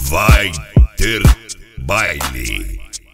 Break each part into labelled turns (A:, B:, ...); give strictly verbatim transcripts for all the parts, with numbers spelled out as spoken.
A: vai ter baile.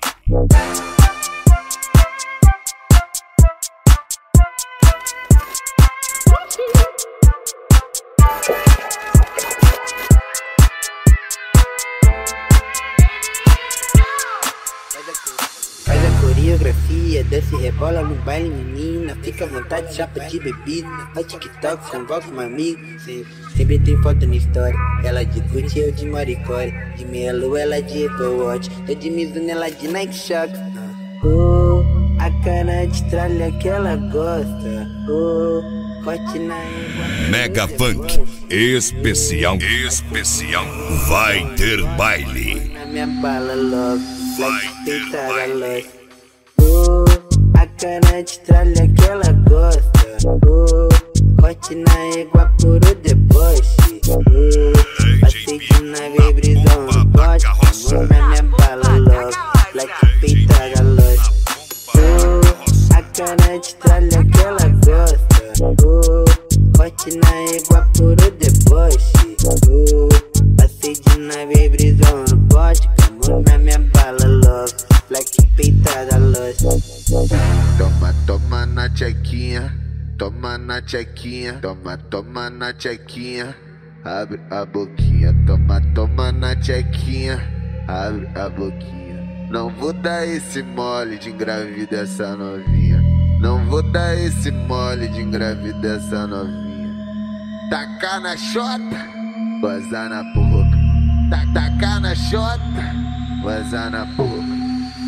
B: Faz a coreografia, desce e rebola no baile, menina. Fica à vontade, chapa de bebida. Faz TikTok, convoca um amigo. Sempre, sempre tem foto na história. Ela de Gucci, eu de Maricore. De Melo, ela de Apple Watch. Eu de Mizuno, ela de Nike Shock. Oh, a cara de tralha que ela gosta. Oh, corte na égua.
A: Mega Funk especial, especial, vai ter baile.
B: Na minha bala, love, vai ter baile. Oh, a cara de tralha que ela gosta. Oh, corte na égua, puro deboche. Oh, passei de nave, brisão no bote. Amor na minha bala, love, black peita galote. Oh, a cara de tralha que ela gosta. Oh, corte na égua, puro deboche. Oh, passei de nave, brisão no bote. Amor na minha bala, love, black peita galote.
C: Toma, toma na tchequinha, toma na tchequinha, toma, toma na tchequinha, abre a boquinha, toma, toma na tchequinha, abre a boquinha. Não vou dar esse mole de engravida essa novinha, não vou dar esse mole de engravida essa novinha. Tacar na chota, vazar na boca, tacar na chota, vazar na boca.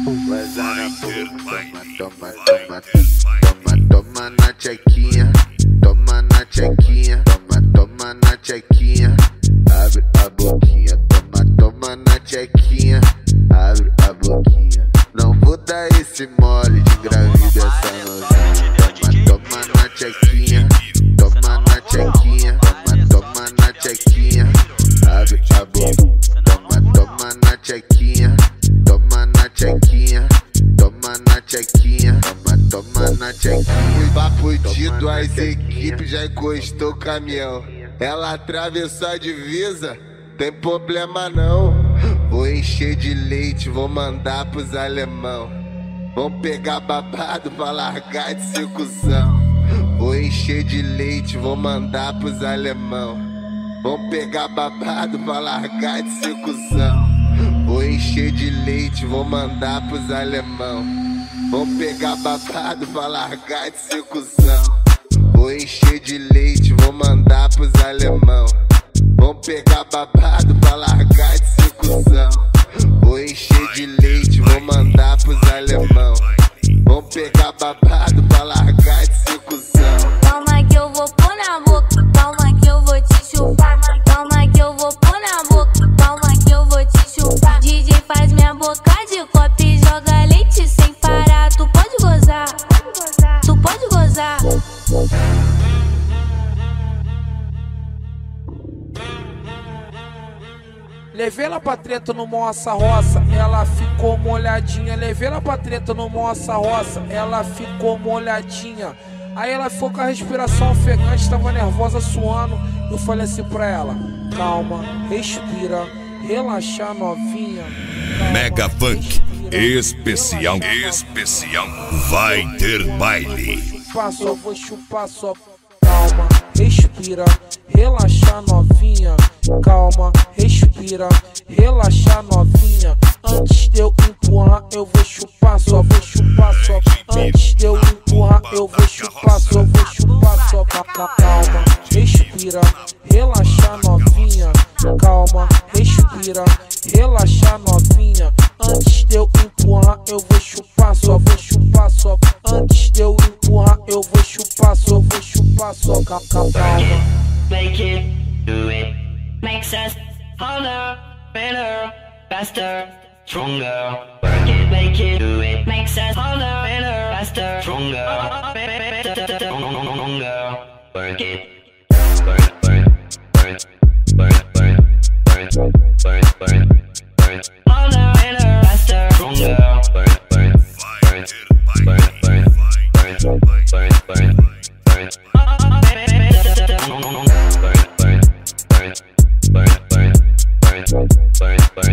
C: Vazar na boca, toma, toma, toma, toma, toma na tchequinha, toma na tchequinha, toma, toma na tchequinha, abre a boquinha, toma, toma na tchequinha, abre a boquinha. Não vou dar esse mole de engravida essa novinha. Toma, toma na tchequinha, toma na tchequinha, toma, toma na tchequinha, abre a boca, toma, toma na tchequinha. Toma na tchequinha, toma na tchequinha, toma, toma na tchequinha. Fui papudido, as equipes já encostou o caminhão. Ela atravessou a divisa, tem problema não. Vou encher de leite, vou mandar pros alemão. Vão pegar babado pra largar de circuncisão. Vou encher de leite, vou mandar pros alemão. Vão pegar babado pra largar de circuncisão. Vou encher de leite, vou mandar pros alemão. Vão pegar babado pra largar de circuncisão. Vou encher de leite, vou mandar pros alemão. Vão pegar babado pra largar de circuncisão. Vou encher de leite, vou mandar pros alemão. Vão pegar babado pra largar de circuncisão.
D: Calma que eu vou pôr na boca, calma que eu vou te chupar. Calma que eu vou pôr na boca, calma que eu vou te chupar. D J faz minha boca de copo e joga leite sem parar. Tu pode gozar, tu pode gozar.
E: Levei ela pra treta no Moça Roça, ela ficou molhadinha. Levei ela pra treta no Moça Roça, ela ficou molhadinha. Aí ela ficou com a respiração ofegante, tava nervosa, suando. Eu falei assim pra ela: calma, respira, relaxa novinha. Calma,
A: Mega Funk especial, especial, vai ter baile.
E: Chupar só, vou chupar só. Calma, respira, relaxa novinha. Calma, respira, relaxa novinha. Antes de eu empurrar, eu vou chupar só, vou chupar só. Antes de eu empurrar, eu vou chupar só, vou chupar só. Calma, respira, relaxa novinha. Calma, respira, relaxa novinha. Antes de eu empurrar, eu vou chupar só, vou chupar só. Antes de eu empurrar, eu vou chupar só, vou chupar só. Calma.
F: Make it, do it, makes us harder, better, faster, stronger. Work it, make it, do it, makes us harder, better, faster, stronger. Stronger. Work it, burn, burn, burn, burn, burn, burn, burn, burn, burn. Harder, better, faster, stronger. Burn, burn, burn, burn, burn, burn, burn, burn, burn. Burn, burn, burn, burn, burn, burn, burn, burn.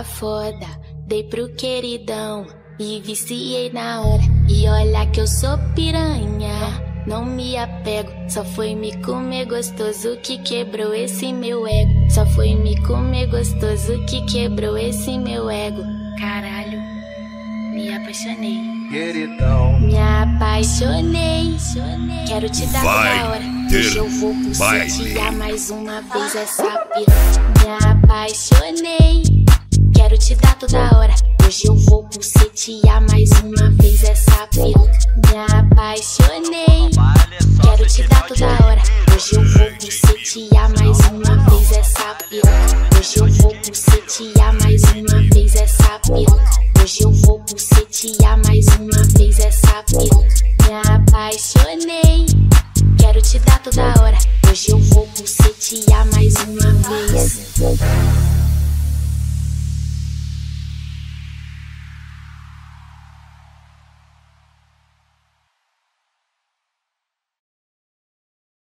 D: tá foda, dei pro queridão e viciei na hora. E olha que eu sou piranha, não me apego. Só foi me comer gostoso que quebrou esse meu ego. Só foi me comer gostoso que quebrou esse meu ego. Caralho, me apaixonei.
C: Queridão,
D: me apaixonei. Quero te dar
A: Vai
D: toda hora.
A: ter
D: Hoje eu vou
A: baile.
D: bucetear mais uma vez essa piranha. Me apaixonei. Quero te dar toda hora. Hoje eu vou bucetear mais uma vez essa piranha. Me apaixonei. Quero te dar toda hora. Hoje eu vou bucetear mais uma vez essa piranha. Hoje eu vou bucetear mais uma vez essa piranha. Hoje eu vou bucetear mais uma vez essa piranha. Me apaixonei. Quero te dar toda hora.